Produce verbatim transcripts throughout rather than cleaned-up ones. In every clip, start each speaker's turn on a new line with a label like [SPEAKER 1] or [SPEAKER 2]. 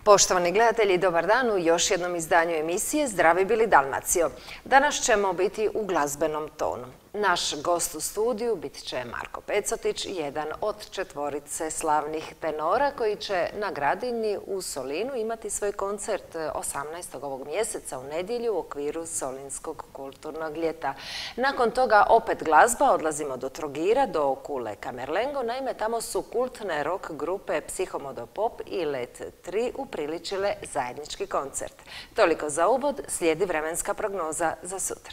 [SPEAKER 1] Poštovani gledatelji, dobar dan u još jednom izdanju emisije Zdravi bili Dalmacijo. Danas ćemo biti u glazbenom tonu. Naš gost u studiju bit će Marko Pecotić, jedan od četvorice slavnih tenora koji će na Gradini u Solinu imati svoj koncert osamnaestog ovog mjeseca u nedjelju u okviru Solinskog kulturnog ljeta. Nakon toga opet glazba, odlazimo do Trogira, do Kule Kamerlengo. Naime, tamo su kultne rock grupe Psihomodopop i Let tri upriličile zajednički koncert. Toliko za uvod, slijedi vremenska prognoza za sutra.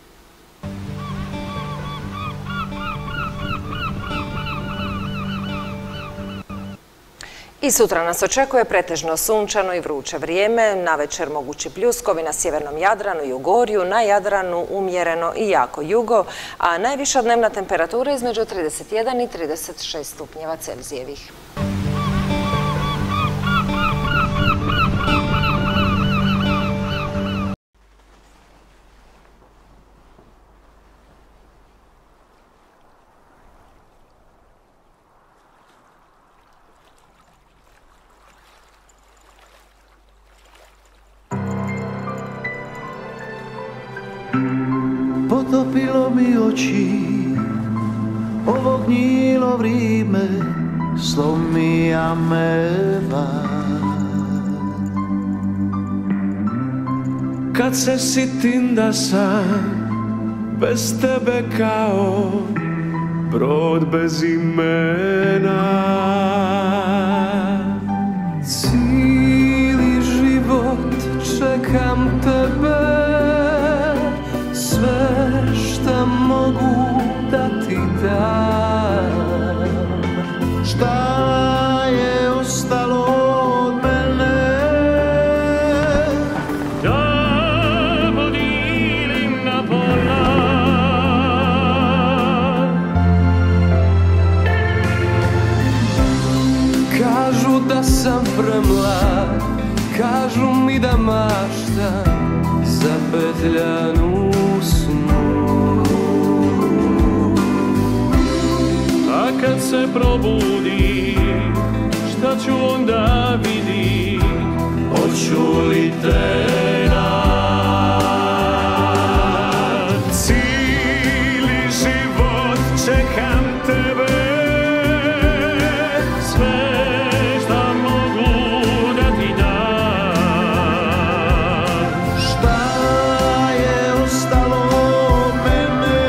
[SPEAKER 1] I sutra nas očekuje pretežno sunčano i vruće vrijeme, navečer mogući pljuskovi na sjevernom Jadranu i u Gorju, na Jadranu umjereno i jako jugo, a najviša dnevna temperatura između trideset jedan i trideset šest stupnjeva Celzijevih.
[SPEAKER 2] Potopilo mi oči, ovo gnjilo vrijeme slomija me van. Kad se sitim da sam bez tebe kao brod bez imena, cijeli život čekam tebe, sve šta mogu da ti dam. Šta je ostalo od mene da podijelim na pola? Kažu da sam premlad, kažu mi da maštam zapetljan u snu. A kad se probudi, šta ću onda vidit? Hoću li te naći? Cijeli život čekam tebe, sve šta mogu da ti dam. Šta je ostalo od mene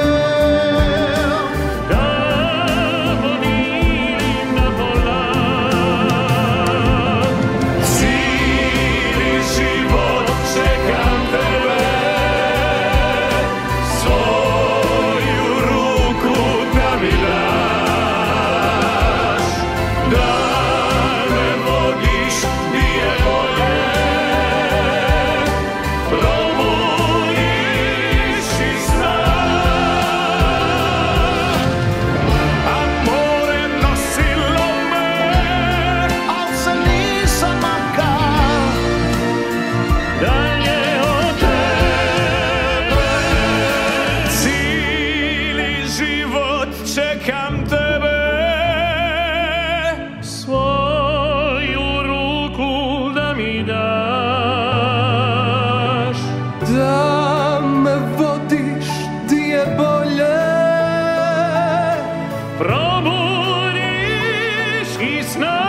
[SPEAKER 2] da podijelim na pola? Cijeli život čekam tebe, svoju ruku da mi daš, da me vodiš gdje je bolje, probudiš iz sna. A more nosilo me, al se nisam makao dalje od tebe. Cijeli život čekam tebe, svoju ruku da mi daš, da me vodiš di je bolje, probudiš iz sna.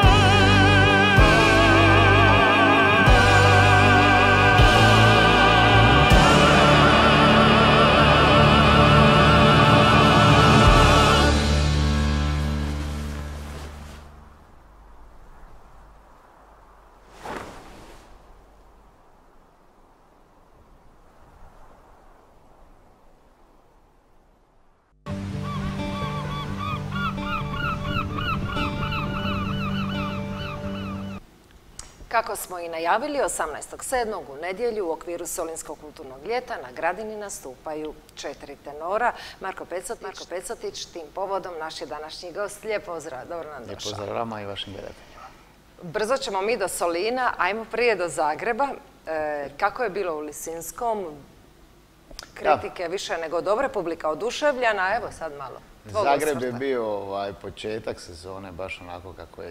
[SPEAKER 1] Kako smo i najavili, osamnaestog sedmog u nedjelju u okviru Solinskog kulturnog ljeta na Gradini nastupaju četiri tenora. Marko Pecotić, Marko Pecotić, tim povodom naš je današnji gost. Lijep pozdrav, dobro nam došao.
[SPEAKER 3] Lijep pozdrav vama i vašim gledateljima.
[SPEAKER 1] Brzo ćemo mi do Solina, ajmo prije do Zagreba. E, kako je bilo u Lisinskom? Kritike više nego dobre, publika oduševljena, evo sad malo.
[SPEAKER 3] Zagreb je bio početak sezone baš onako kako je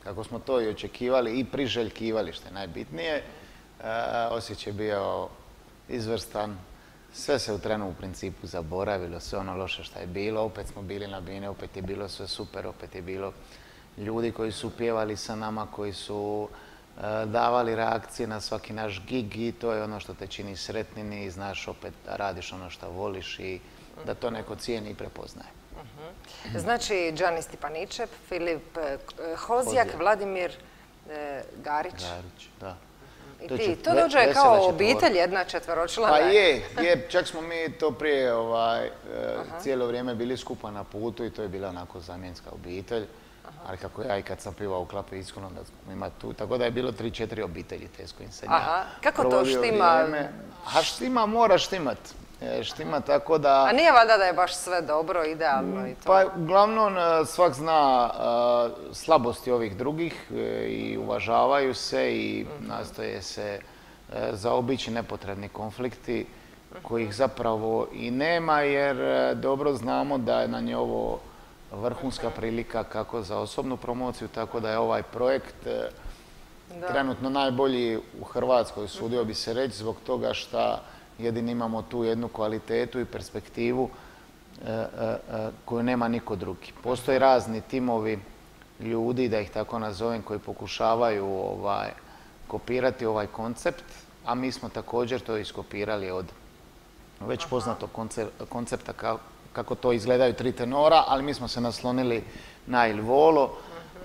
[SPEAKER 3] kako smo to i očekivali i priželjkivali, što je najbitnije. Osjećaj je bio izvrstan. Sve se u trenu u principu zaboravilo, sve ono loše što je bilo. Opet smo bili na bini, opet je bilo sve super, opet je bilo ljudi koji su pjevali sa nama, koji su davali reakcije na svaki naš gig i to je ono što te čini sretnim i znaš opet da radiš ono što voliš i da to neko cijeni i prepoznaje.
[SPEAKER 1] Znači, Đani Stipaničev, Filip Hozjak, Vladimir Garić.
[SPEAKER 3] Garić, da.
[SPEAKER 1] I ti, to dođe kao obitelj, jedna četveročlana.
[SPEAKER 3] Pa je, je, čak smo mi to prije cijelo vrijeme bili skupa na putu i to je bila onako zamjenska obitelj. Ali kako ja i kad sam pivao u Klapi Iskon, onda smo ima tu, tako da je bilo tri, četiri obitelji te s kojim sam ja
[SPEAKER 1] kako to štima?
[SPEAKER 3] A štima mora štimat. Štima tako da...
[SPEAKER 1] A nije valjda da je baš sve dobro, idealno i to?
[SPEAKER 3] Pa uglavnom svak zna slabosti ovih drugih i uvažavaju se i nastoje se zaobići nepotrebni konflikti kojih zapravo i nema jer dobro znamo da je na nje ovo vrhunska prilika kako za osobnu promociju, tako da je ovaj projekt trenutno najbolji u Hrvatskoj, usudio bi se reći, zbog toga što jedini imamo tu jednu kvalitetu i perspektivu koju nema niko drugi. Postoje razni timovi ljudi, da ih tako nazovem, koji pokušavaju kopirati ovaj koncept, a mi smo također to iskopirali od već poznatog koncepta kako to izgledaju tri tenora, ali mi smo se naslonili na Il Volo,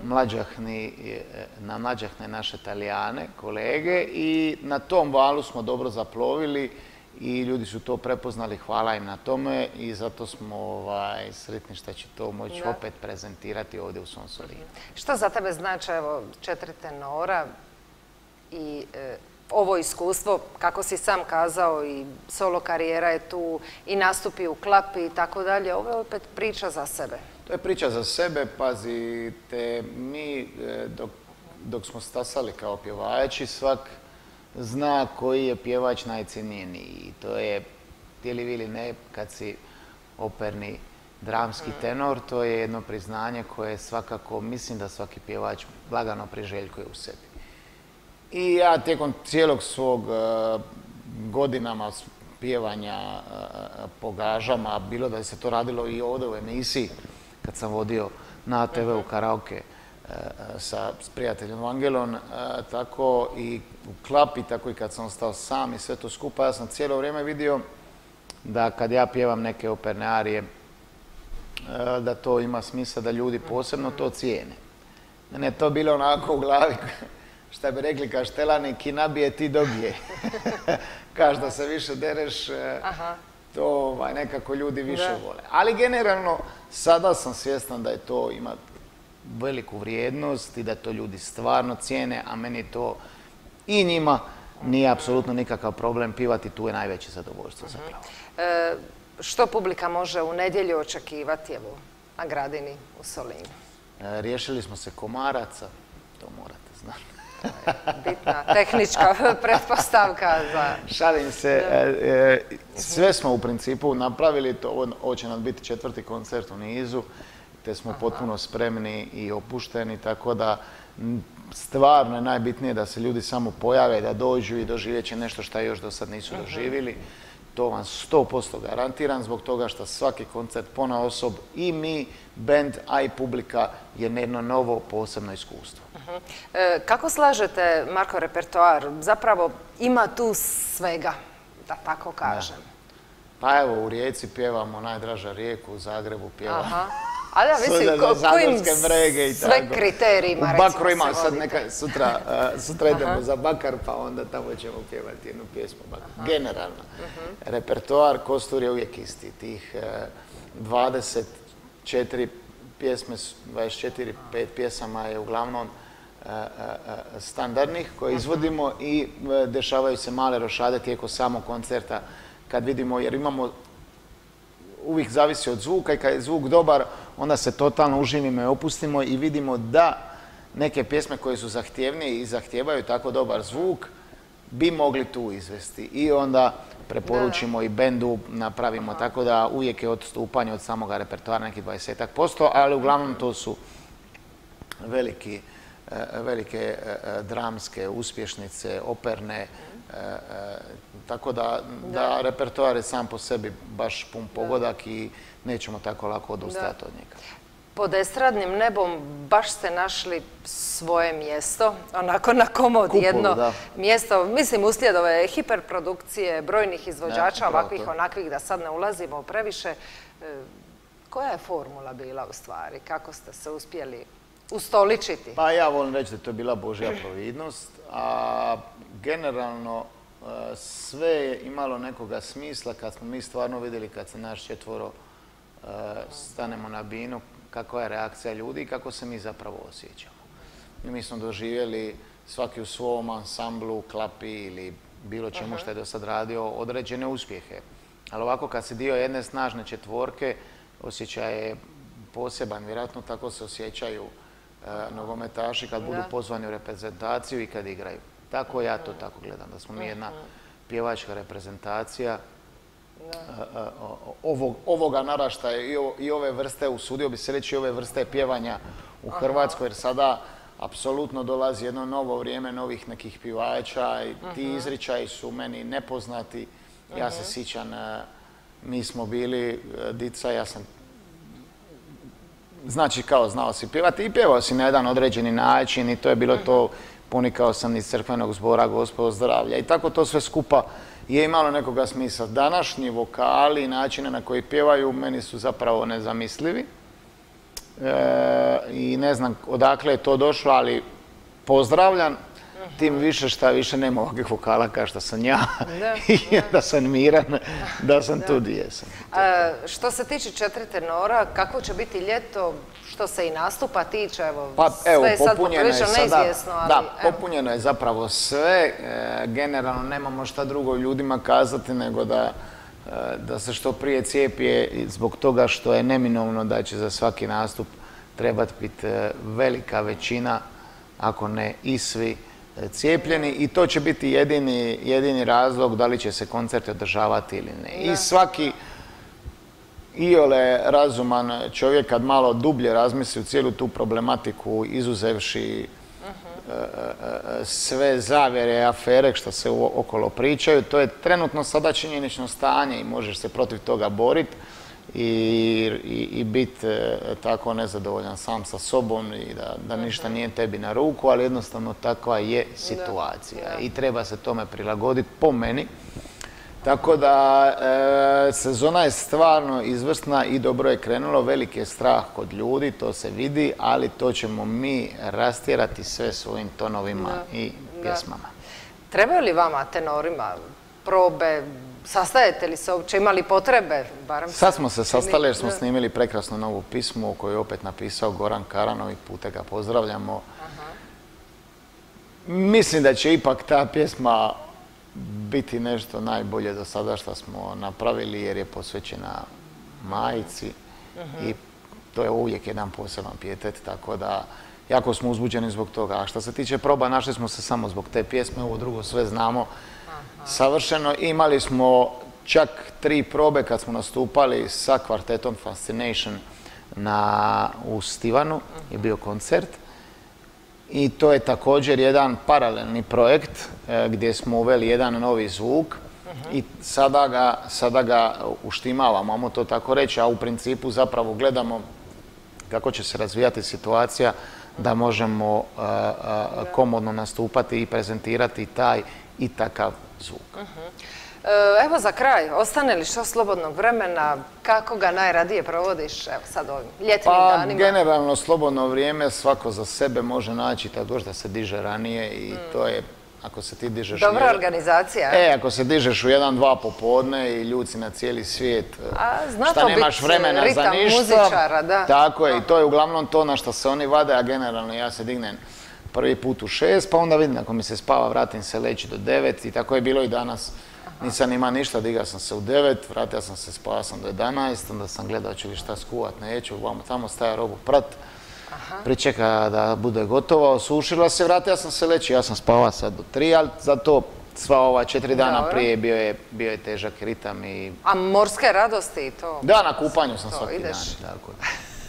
[SPEAKER 3] na mlađahne naše Italijane, kolege i na tom valu smo dobro zaplovili i ljudi su to prepoznali, hvala im na tome i zato smo sretni što će to moći opet prezentirati ovdje u svom Solinu.
[SPEAKER 1] Što za tebe znači evo četiri tenora i ovo iskustvo, kako si sam kazao, i solo karijera je tu, i nastupi u Klapi i tako dalje, ovo je opet priča za sebe.
[SPEAKER 3] To je priča za sebe, pazite, mi dok smo stasali kao pjevači, svak zna koji je pjevač najcjenjeniji. I to je, htjeli vi ili ne, kad si operni dramski tenor, to je jedno priznanje koje svakako, mislim da svaki pjevač lagano priželjkuje u sebi. I ja tijekom cijelog svog godinama pjevanja po gažama, bilo da se to radilo i ovdje u emisiji, kad sam vodio na A T V u karaoke sa prijateljem Vangelom, tako i u Klapi, tako i kad sam ostao sam i sve to skupa, ja sam cijelo vrijeme vidio da kad ja pjevam neke operne arije, da to ima smisla, da ljudi posebno to cijene. Mene je to bilo onako u glavi, šta bi rekli Kaštelani, ki nabije ti dobije. Kaš da se više dereš, to nekako ljudi više vole. Ali generalno, sada sam svjestan da je to ima veliku vrijednost i da to ljudi stvarno cijene, a meni to i njima nije apsolutno nikakav problem pivati, tu je najveće zadovoljstvo zapravo.
[SPEAKER 1] Što publika može u nedjelju očekivati evo na Gradini u Solinu?
[SPEAKER 3] Riješili smo se komaraca, to morate znati.
[SPEAKER 1] Bitna tehnička pretpostavka za...
[SPEAKER 3] Šalim se, sve smo u principu napravili, ovo će nam biti četvrti koncert u nizu, te smo potpuno spremni i opušteni, tako da stvarno je najbitnije da se ljudi samo pojave, da dođu i doživjet će nešto što još do sad nisu doživjeli. To vam sto posto garantiram zbog toga što svaki koncert ponaosob i mi, band, a i publika je jedno novo posebno iskustvo.
[SPEAKER 1] Kako slažete, Marko, repertoar? Zapravo ima tu svega, da tako kažem.
[SPEAKER 3] Pa evo, u Rijeci pjevamo Najdraža rijeku, u Zagrebu pjevamo
[SPEAKER 1] A da, mislim, kojim sve kriterijima, recimo, se vodite? U Bakru ima sad neka,
[SPEAKER 3] sutra idemo za Bakar, pa onda tamo ćemo pjevati jednu pjesmu Bakar. Generalno, repertoar Kostur je uvijek isti. Tih dvadeset četiri pjesme, dvadeset četiri, pet pjesama je uglavnom standardnih koje izvodimo i dešavaju se male rošade tijekom samog koncerta kad vidimo, jer imamo, uvijek zavisi od zvuka i kad je zvuk dobar, onda se totalno uživimo i opustimo i vidimo da neke pjesme koje su zahtjevnije i zahtijevaju tako dobar zvuk bi mogli tu izvesti. I onda preporučimo i bendu, napravimo, tako da uvijek je odstupanje od samoga repertoara nekih dvadesetak posto, ali uglavnom to su veliki velike dramske uspješnice, operne, tako da, da repertoar je sam po sebi baš pun pogodak i nećemo tako lako odustati od njega.
[SPEAKER 1] Pod estradnim nebom baš ste našli svoje mjesto, onako na komod jedno mjesto, mislim uslijed ove hiperprodukcije brojnih izvođača, ovakvih onakvih, da sad ne ulazimo previše. Koja je formula bila u stvari? Kako ste se uspjeli ustoličiti?
[SPEAKER 3] Pa ja volim reći da to je bila Božja providnost, a generalno sve je imalo nekoga smisla kad smo mi stvarno vidjeli, kad se naš četvoro stanemo na binu, kakva je reakcija ljudi i kako se mi zapravo osjećamo. Mi smo doživjeli svaki u svom ansamblu, klapi ili bilo čemu što je do sad radio određene uspjehe. Ali ovako kad si dio jedne snažne četvorke, osjećaj je poseban. Vjerojatno tako se osjećaju nogometaši kad budu pozvani u reprezentaciju i kad igraju. Tako ja to tako gledam, da smo mi jedna pjevačka reprezentacija ovoga naraštaja i ove vrste, usudio bi se reći, ove vrste pjevanja u Hrvatskoj, jer sada apsolutno dolazi jedno novo vrijeme novih nekih pjevača i ti izričaji su meni nepoznati. Ja se sjećam, mi smo bili dica, ja sam, znači kao znao si pjevati i pjevao si na jedan određeni način i to je bilo to, ponikao sam iz crkvenog zbora Gospodo zdravlja i tako to sve skupa je imalo nekoga smisla. Današnji vokali i načine na koji pjevaju meni su zapravo nezamislivi i ne znam odakle je to došlo, ali pozdravljam, tim više šta više nema ovakvih vokala kao što sam ja i da sam miran, da sam tu gdje jesam.
[SPEAKER 1] Što se tiče četiri tenora, kako će biti ljeto, što se i nastupa tiče, evo,
[SPEAKER 3] sve je sad poprilično neizvjesno. Da, popunjeno je zapravo sve, generalno nemamo šta drugo ljudima kazati nego da da se što prije cijepi zbog toga što je neminovno da će za svaki nastup trebati biti velika većina, ako ne i svi, cijepljeni i to će biti jedini, jedini razlog da li će se koncerti održavati ili ne. I svaki iole razuman čovjek kad malo dublje razmisli u cijelu tu problematiku, izuzevši sve zavjere, afere što se okolo pričaju, to je trenutno sada činjenično stanje i možeš se protiv toga boriti i biti tako nezadovoljan sam sa sobom i da ništa nije tebi na ruku, ali jednostavno takva je situacija i treba se tome prilagoditi po meni. Tako da sezona je stvarno izvrsna i dobro je krenulo, veliki je strah kod ljudi, to se vidi, ali to ćemo mi rastjerati sve svojim tonovima i pjesmama.
[SPEAKER 1] Trebaju li vama, tenorima, probe? Sastajete li se uopće, imali potrebe?
[SPEAKER 3] Sad smo se sastali jer smo snimili prekrasnu novu pismu koju je opet napisao Goran Karan, ovih puta ga pozdravljamo. Mislim da će ipak ta pjesma biti nešto najbolje do sada što smo napravili jer je posvećena majici i to je uvijek jedan poseban pijetet, tako da jako smo uzbuđeni zbog toga. A što se tiče proba, našli smo se samo zbog te pjesme, ovo drugo sve znamo savršeno. Imali smo čak tri probe kad smo nastupali sa kvartetom Fascination u Stivanu, je bio koncert. I to je također jedan paralelni projekt gdje smo uveli jedan novi zvuk i sada ga uštimavamo, ajmo to tako reći, a u principu zapravo gledamo kako će se razvijati situacija da možemo komodno nastupati i prezentirati taj i takav zvuk.
[SPEAKER 1] Evo za kraj, ostane li što slobodnog vremena, kako ga najradije provodiš, evo sad ovim ljetnim danima?
[SPEAKER 3] Pa generalno slobodno vrijeme svako za sebe može naći tako da se diže ranije i to je, ako se ti dižeš...
[SPEAKER 1] Dobra organizacija.
[SPEAKER 3] E, ako se dižeš u jedan, dva popodne i ljuci na cijeli svijet, šta nemaš vremena za ništa.
[SPEAKER 1] Muzičara, da.
[SPEAKER 3] Tako je, i to je uglavnom to na što se oni vade, a generalno ja se dignem prvi put u šest, pa onda vidim ako mi se spava, vratim se leći do devet i tako je bilo i danas. Nisam ima ništa, digao sam se u devet, vratio sam se, spavao sam do jedanaest, onda sam gledao ću li šta skuvat, neću, tamo staja robu prat, pričeka da bude gotovo, osušila se, vratio sam se leći, ja sam spavao sad do tri, ali zato sva ova četiri dana prije bio je težak ritam i...
[SPEAKER 1] A morske radosti i to?
[SPEAKER 3] Da, na kupanju sam svaki dan, tako da.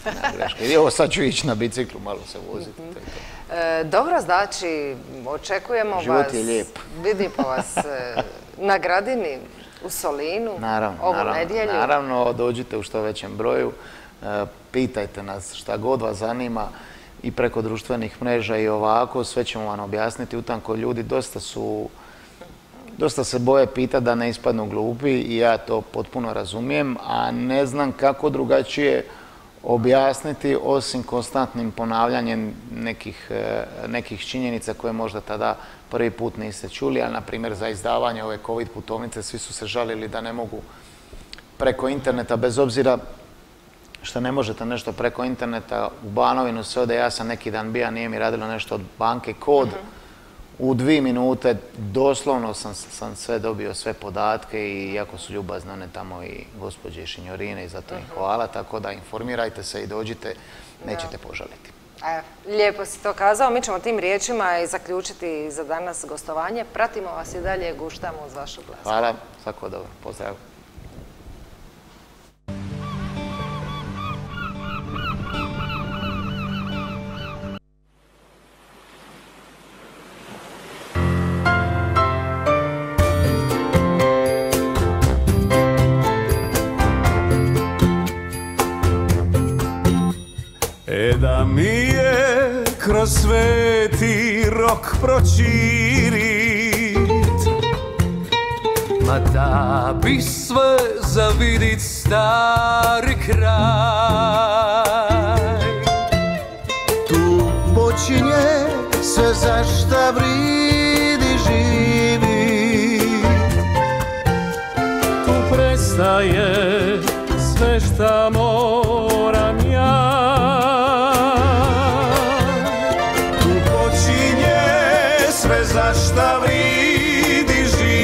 [SPEAKER 3] greška. I evo sad ću ići na biciklu, malo se voziti.
[SPEAKER 1] E, dobro, znači, očekujemo vas...
[SPEAKER 3] Život je lijep.
[SPEAKER 1] Vidimo vas e, na Gradini, u Solinu,
[SPEAKER 3] naravno,
[SPEAKER 1] ovu
[SPEAKER 3] naravno,
[SPEAKER 1] nedjelju.
[SPEAKER 3] Naravno, dođite u što većem broju, e, pitajte nas šta god vas zanima i preko društvenih mreža i ovako, sve ćemo vam objasniti. Utanko ljudi dosta su, dosta se boje pitati da ne ispadnu glupi i ja to potpuno razumijem, a ne znam kako drugačije objasniti osim konstantnim ponavljanjem nekih, nekih činjenica koje možda tada prvi put niste čuli, ali na primjer za izdavanje ove COVID putovnice svi su se žalili da ne mogu preko interneta, bez obzira što ne možete nešto preko interneta, u Banovinu se ode, ja sam neki dan bija, nije mi radilo nešto od banke, kod, u dvije minute doslovno sam, sam sve dobio, sve podatke i jako su ljubazne one tamo i gospođe Šinjorine i zato im hvala, tako da informirajte se i dođite, nećete požaliti.
[SPEAKER 1] Evo, lijepo si to kazao, mi ćemo tim riječima i zaključiti za danas gostovanje. Pratimo vas i dalje, guštamo uz vašu glazbu.
[SPEAKER 3] Hvala, svako dobro, pozdrav.
[SPEAKER 4] E da mi je kroz sveti rok pročirit, ma da bi sve zavidit stari kraj. Tu počinje sve za šta vridi živit, tu prestaje sve šta moram ja. Sve za šta vridi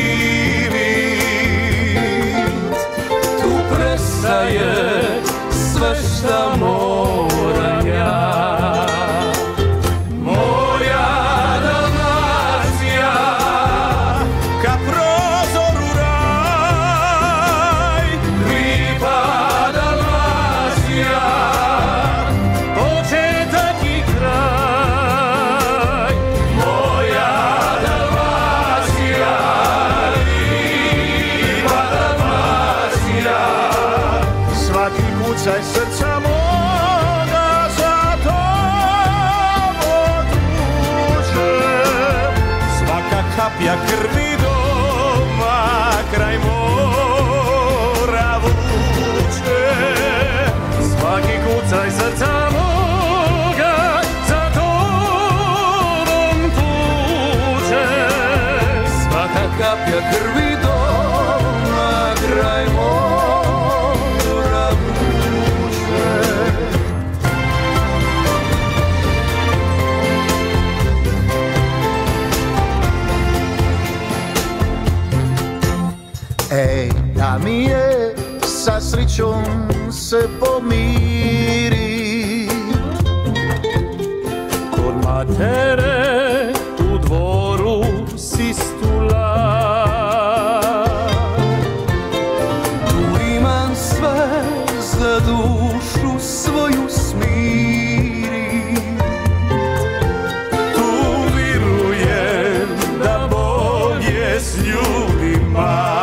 [SPEAKER 4] živit, tu prestaje sve šta moram ja. Moja Dalmacija, ka prozor u raj, lipa Dalmacija, početak i kraj. Kucaj srca moga, za tobom tuče, svaka kapja krvi doma kraj mora vuče. Svaki kucaj srca moga, za tobom tuče, svaka kapja krvi doma kraj mora. Ej, da mi je sa srećom se pomiri, kod matere u dvoru Sistula. Tu imam sve za dušu svoju smiri, tu virujem da Bog je s ljudima.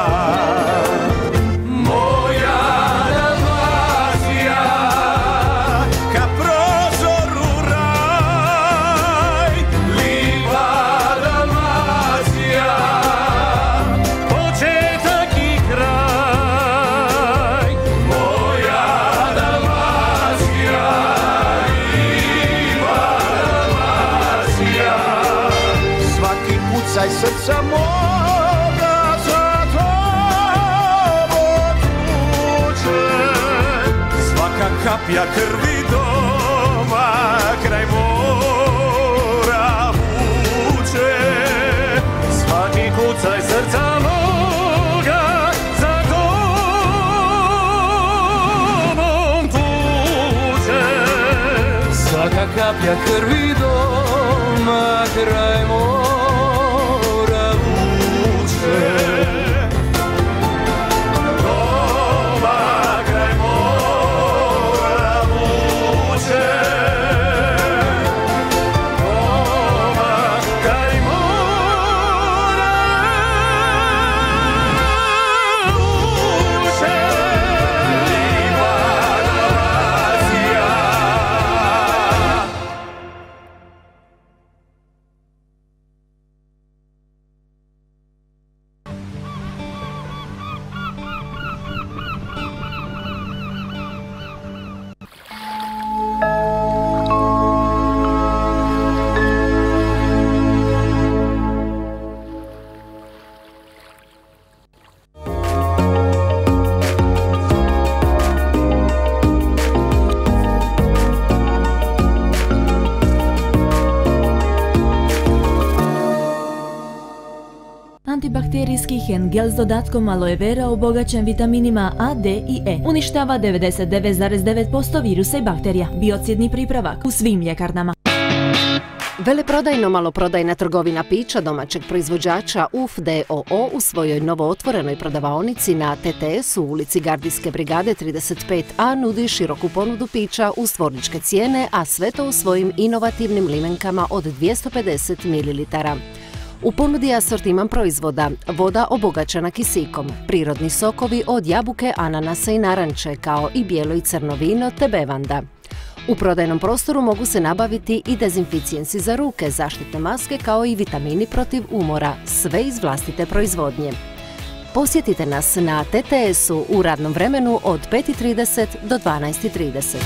[SPEAKER 4] Kucaj srca moga, za tobom tuče, svaka kapja krvi doma kraj mora vuče. Svaki kucaj srca moga, za tobom tuče, svaka kapja krvi doma kraj mora. Doma kraj mora vuče.
[SPEAKER 5] Vitalski Hen gel s dodatkom aloe vera obogaćen vitaminima A, D i E. Uništava devedeset devet zarez devet posto virusa i bakterija. Biocidni pripravak u svim ljekarnama.
[SPEAKER 1] Veleprodajno maloprodajna trgovina pića domaćeg proizvođača U F D O O u svojoj novootvorenoj prodavaonici na T T S u ulici Gardijske brigade trideset pet A nudi široku ponudu pića uz tvorničke cijene, a sve to u svojim inovativnim limenkama od dvjesto pedeset mililitara. U ponudi je asortiman proizvoda, voda obogaćena kisikom, prirodni sokovi od jabuke, ananasa i naranče, kao i bijelo i crno vino te bevanda. U prodajnom prostoru mogu se nabaviti i dezinficijensi za ruke, zaštitne maske kao i vitamini protiv umora, sve iz vlastite proizvodnje. Posjetite nas na T T S-u u radnom vremenu od pet i trideset do dvanaest i trideset.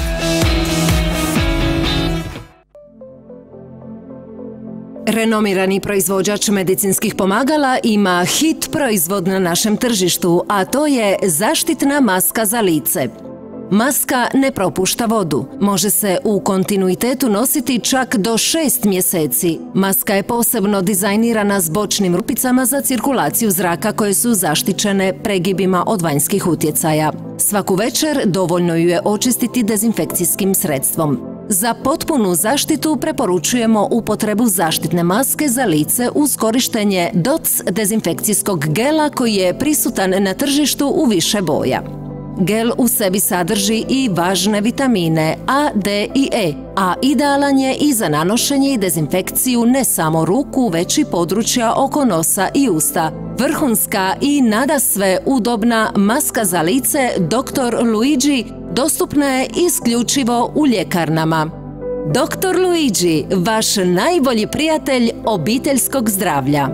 [SPEAKER 1] Renomirani proizvođač medicinskih pomagala ima hit proizvod na našem tržištu, a to je zaštitna maska za lice. Maska ne propušta vodu. Može se u kontinuitetu nositi čak do šest mjeseci. Maska je posebno dizajnirana s bočnim rupicama za cirkulaciju zraka koje su zaštićene pregibima od vanjskih utjecaja. Svaku večer dovoljno ju je očistiti dezinfekcijskim sredstvom. Za potpunu zaštitu preporučujemo upotrebu zaštitne maske za lice uz korištenje D O C dezinfekcijskog gela koji je prisutan na tržištu u više boja. Gel u sebi sadrži i važne vitamine A, D i E, a idealan je i za nanošenje i dezinfekciju ne samo ruku, već i područja oko nosa i usta. Vrhunska i nadasve udobna maska za lice doktor Luigi dostupna je isključivo u ljekarnama. doktor Luigi, vaš najbolji prijatelj obiteljskog zdravlja.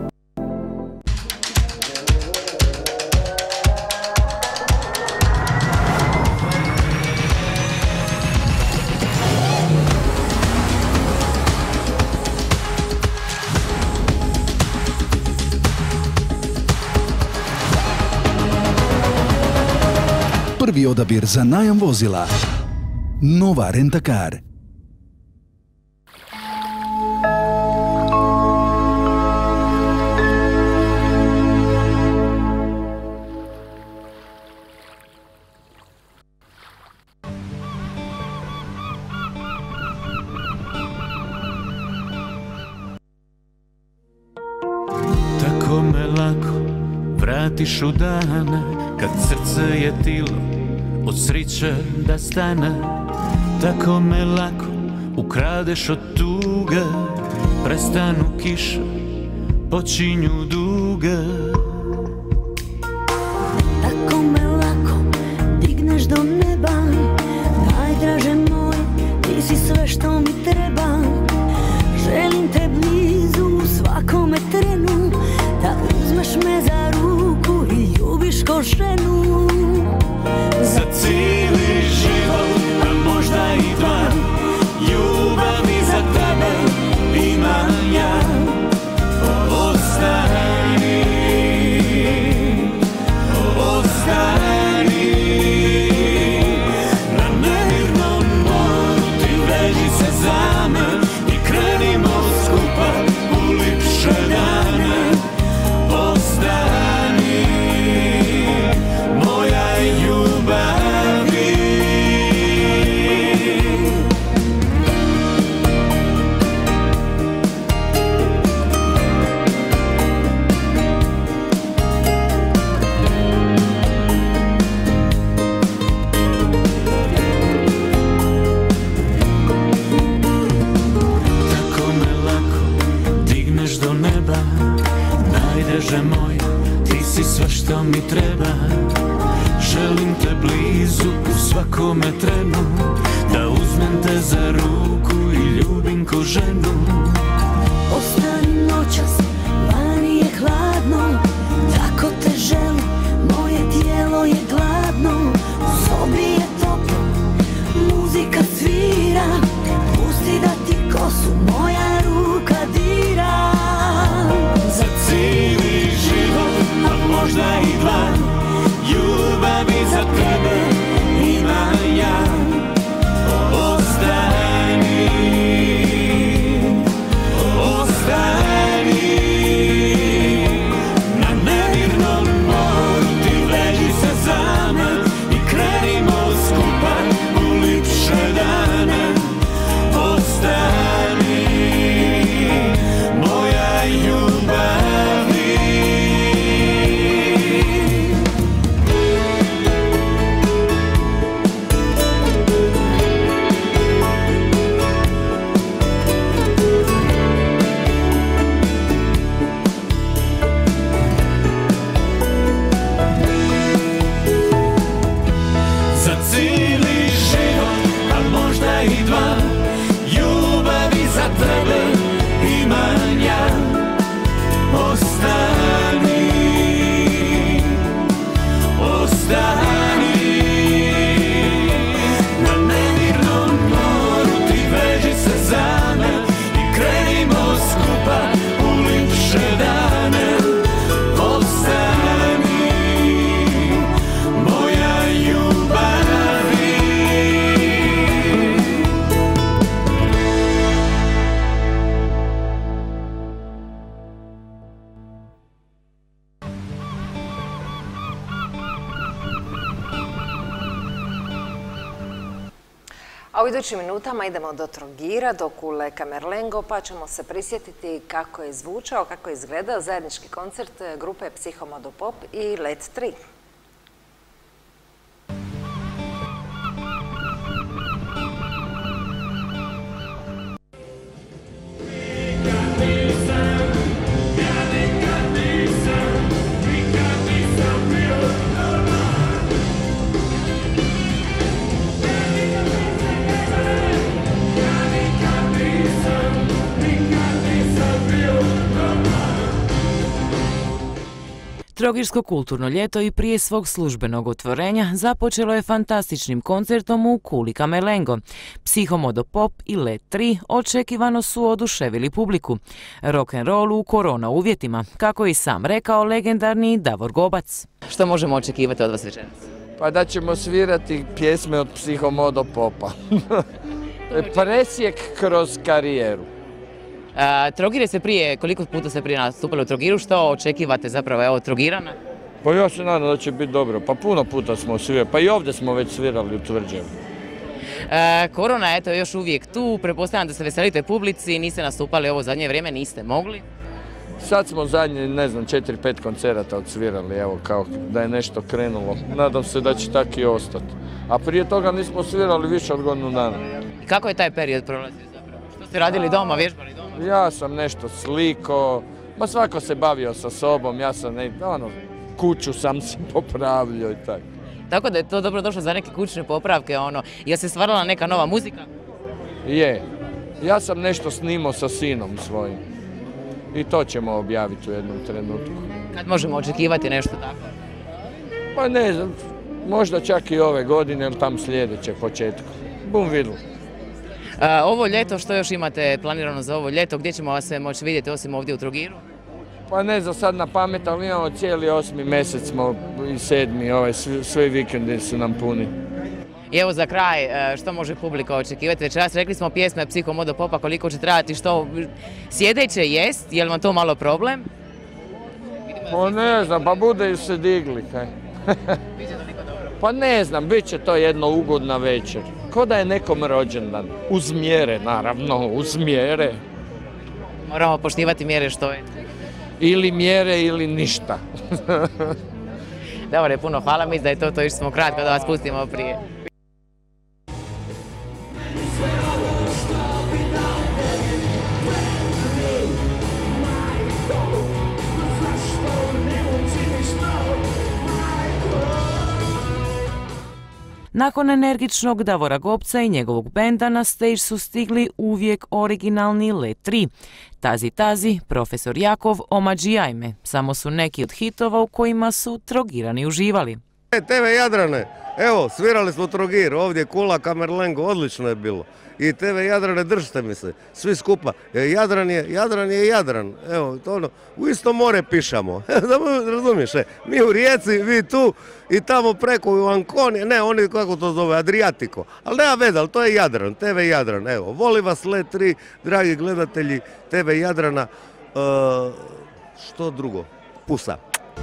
[SPEAKER 6] Prvi odabir za najam vozila. Nova Rent-A-Car.
[SPEAKER 4] Tako me lako vratiš u dane kad srce je tilo od sriće da stane. Tako me lako ukradeš od tuge, prestanu kiše, počinju duge.
[SPEAKER 7] Tako me lako digneš do neba, najdraže moje, ti si sve što mi treba. Želim te blizu u svakome trenu, da uzmeš me za ruku i ljubiš ko ženu.
[SPEAKER 4] Za cijeli život, a možda i dva, ljubavi za tebe imam ja. Ostani, ostani, na nemirnom moru ti veži se za me i krenimo skupa u lipše dane. Ostani, moja ljubavi. Tako me lako digneš do neba, najdraže moja, ti si sve što mi treba. Želim te blizu u svakome trenu, da uzmem te za ruku i ljubim ko ženu.
[SPEAKER 7] Ostani noćas, vani je hladno, tako te želim, moje tijelo je gladno. U sobi je toplo, muzika svira, pusti da ti kosu moja ruka dira.
[SPEAKER 4] Za cijeli život, a možda i dva, ljubavi za tebe imam ja. Ostani, ostani, na
[SPEAKER 1] A u idućim minutama idemo do Trogira, do Kule Camerlengo, pa ćemo se prisjetiti kako je zvučao, kako je izgledao zajednički koncert grupe Psihomodopop i Let tri.
[SPEAKER 8] Trogirsko kulturno ljeto i prije svog službenog otvorenja započelo je fantastičnim koncertom u Kuli Camerlengo. Psihomodopop i Let tri očekivano su oduševili publiku. Rock'n'roll u korona uvjetima, kako je i sam rekao legendarni Davor Gobac. Što možemo očekivati od vas večeras?
[SPEAKER 9] Pa da ćemo svirati pjesme od Psihomodopopa. Presjek kroz karijeru.
[SPEAKER 8] A, Trogir je se prije, koliko puta ste prije nastupali u Trogiru, što očekivate zapravo evo, od Trogirana?
[SPEAKER 9] Pa ja se nadam da će biti dobro, pa puno puta smo svirali, pa i ovdje smo već svirali u Tvrđevu.
[SPEAKER 8] E, korona je eto još uvijek tu, pretpostavljam da se veselite publici, niste nastupali ovo zadnje vrijeme, niste mogli?
[SPEAKER 9] Sad smo zadnje, ne znam, četiri pet koncerata odsvirali, evo kao da je nešto krenulo. Nadam se da će tako i ostati. A prije toga nismo svirali više od godinu dana.
[SPEAKER 8] I kako je taj period prolazio zapravo? Što ste radili doma, vježbali doma?
[SPEAKER 9] Ja sam nešto sliko, ma svako se bavio sa sobom, ja sam ne, ono, kuću sam si popravljao i tako.
[SPEAKER 8] Tako da je to dobro došlo za neke kućne popravke, ono, je se stvarala neka nova muzika?
[SPEAKER 9] Je, ja sam nešto snimao sa sinom svojim i to ćemo objaviti u jednom trenutku.
[SPEAKER 8] Kad možemo očekivati nešto tako?
[SPEAKER 9] Pa ne znam, možda čak i ove godine ili tam sljedeće početku. Bum vidjeli.
[SPEAKER 8] A, ovo ljeto, što još imate planirano za ovo ljeto? Gdje ćemo vas moći vidjeti osim ovdje u Trogiru?
[SPEAKER 9] Pa ne za sad na pamet, ali imamo cijeli osmi mjesec smo i sedmi, ovaj, svi, svi vikendi su nam puni.
[SPEAKER 8] I evo za kraj, što može publika očekivati večeras? Rekli smo pjesme Psihomodopopa, koliko će trajati, što sjedeće jest, je li vam to malo problem?
[SPEAKER 9] Pa ne znam, pa bude se digli, kaj. Pa ne znam, bit će to jedna ugodna večer. Ko da je nekom rođendan. Uz mjere, naravno, uz mjere.
[SPEAKER 8] Moramo poštivati mjere što je.
[SPEAKER 9] Ili mjere ili ništa.
[SPEAKER 8] Dobre, puno hvala, mislim da je to, to još smo kratko da vas pustimo prije. Nakon energičnog Davora Gobca i njegovog benda na stage su stigli uvijek originalni Let tri. Tazi Tazi, Profesor Jakov, Omađi Ajme. Samo su neki od hitova u kojima su Trogirani uživali.
[SPEAKER 10] E, te ve Jadrane, evo, svirali smo Trogir, ovdje Kula Camerlengo, odlično je bilo. I te ve Jadrane, držite mi se, svi skupa. Jadran je, Jadran je Jadran, evo, to ono, u isto more pišamo, razumiješ, e? Mi u Rijeci, vi tu i tamo preko u Anconi, ne, oni kako to zove, Adriatico, ali nema veze, ali to je Jadran, te ve Jadran, evo, voli vas Let tri, dragi gledatelji, te ve Jadrana, uh, što drugo, pusa.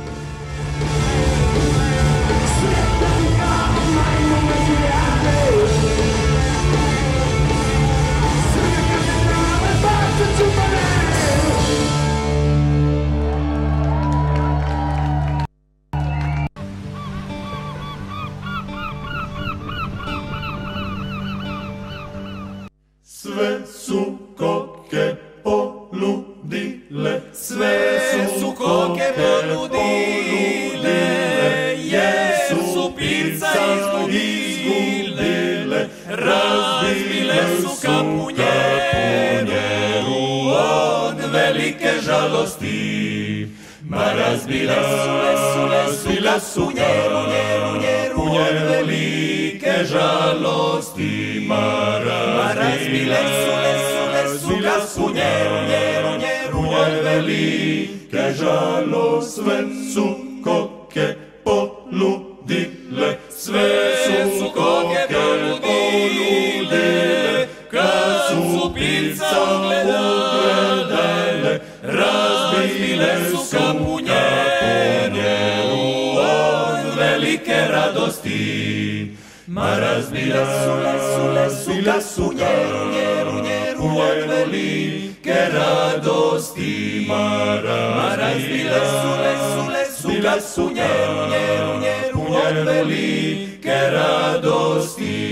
[SPEAKER 2] Sve su koke poludile, sve su koke poludile, jer su pirca izgubile, razbile su kapunjeru od velike žalosti. Ma razbile su, lesu, lesu, kapunjeru, njeru, njeru od velike žalosti. Ma razbile su, lesu, lesu, kapunjeru, njeru, njeru od velike žalosti. Sve su koke poludile, sve su koke poludile, kad su pirca ugledale, razbile su kapunjeru od velike radosti.
[SPEAKER 11] Maraz mi lesu, lesu, lesu, kad su njeru, njeru, njeru od velike radosti. Maraz mi lesu, lesu, lesu, kad su njeru, njeru, njeru od velike radosti.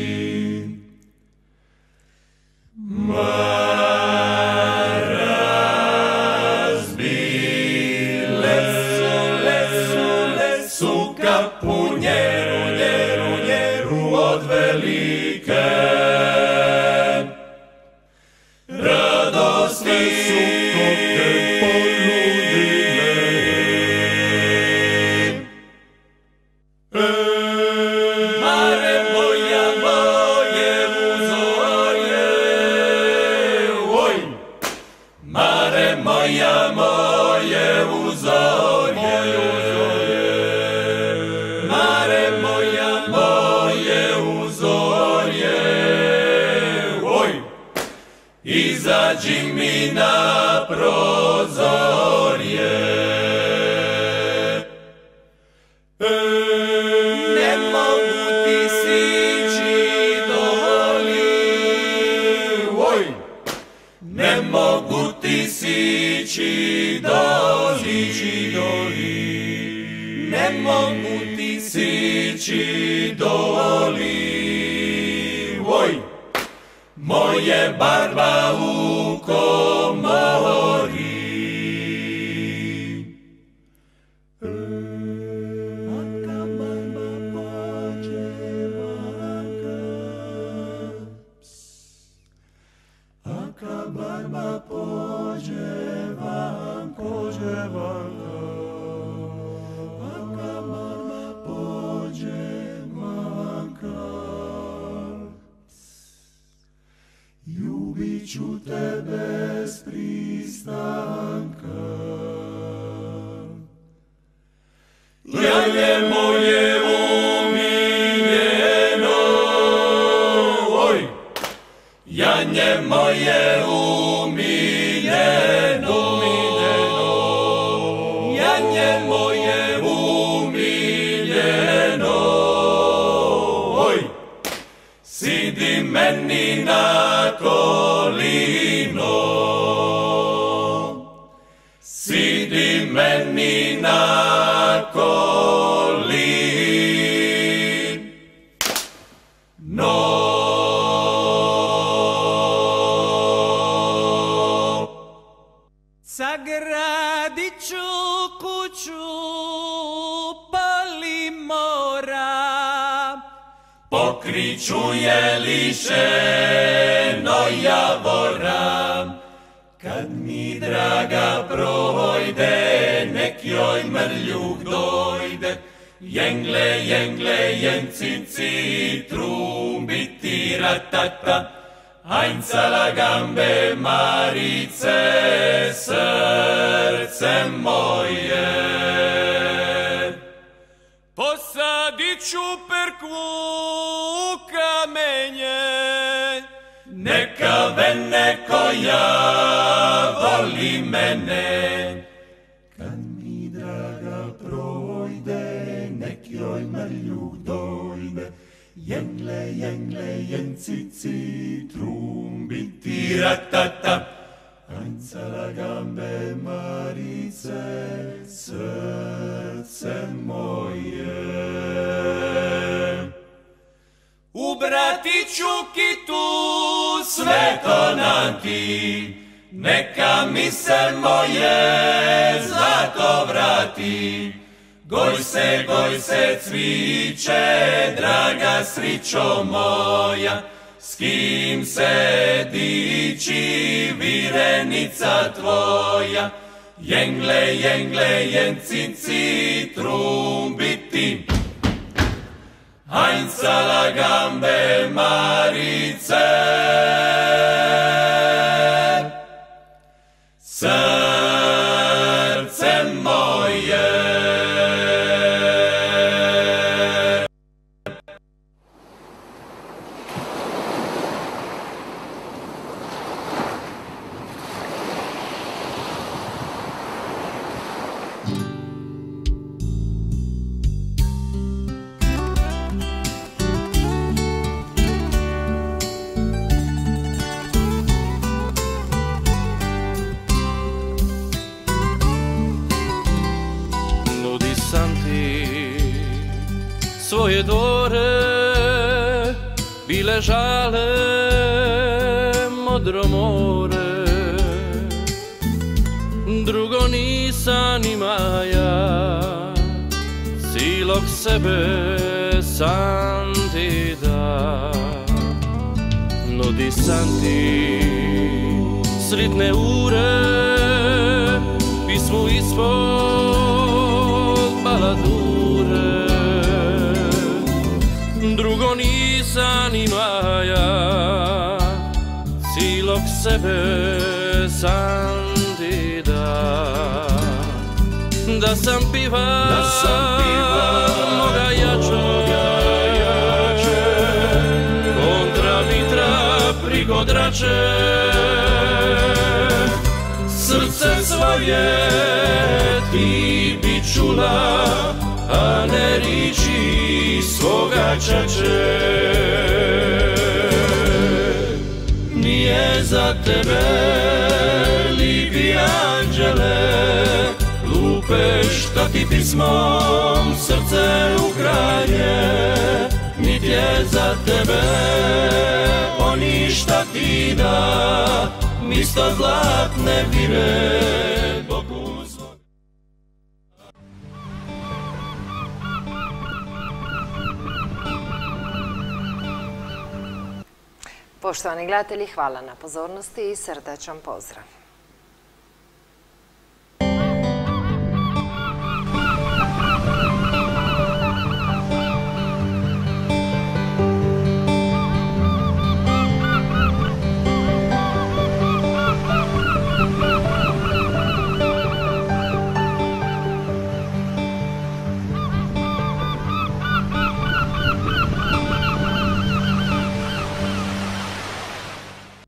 [SPEAKER 11] Izađi mi na prozorje. Ne mogu ti sići doli, oj. Ne mogu ti sići doli, ne mogu ti sići doli, oj. Moje barba u komori. Aka barba pođe vanka, aka barba pođe van, pođe vanka, aka barba pođe vanka. Ljubit ću te bez pristanka. Janje moje umiljeno, oj. Janje moje umiljeno, janje moje umiljeno, oj. Sidi meni na kolino, sidi meni na kolino. Sagradit ću kuću poli mora, pokriću je lišeno javora. Kad mi draga projde, nek joj mrljuk dojde. Jengle, jengle, jencici, trumbiti ratata. Ajncala gambe Marice, srce moje. Posadit ću perkvu kamenje, neka vene koja voli mene. Kad mi draga projde, nek joj mrljuk dojde. Jengle, jengle, jencici, trumbiti ratata. Ajncala gambe Marice, srce moje. Ubratit ću kitu svetonanti, neka mi se moje zlato vrati. Goj se, goj se cviće, draga srićo moja, s kim se diči virenica tvoja. Jengle, jengle, jencici, trumbiti, ajncala gambe Marice, srce moje.
[SPEAKER 12] svoje dvore bile žale modro more. Drugo nisam ima ja, cilog sebe sam ti da. Nudi sam ti sritne ure, pismu ispod baladure. Drugo nisam ima ja, cilog sebe sam ti da. Da sam piva, da sam piva, mnoga jača, kontra vitra priko drače. Srce svoje ti bi čula, a ne riči svoga čače. Nije za tebe, lipi anđele, lupe šta ti pismom srce ukraje. Nit je za tebe oni šta ti da, misto zlatne vire Bogu svog.
[SPEAKER 1] Poštovani gledatelji, hvala na pozornosti i srdačan pozdrav.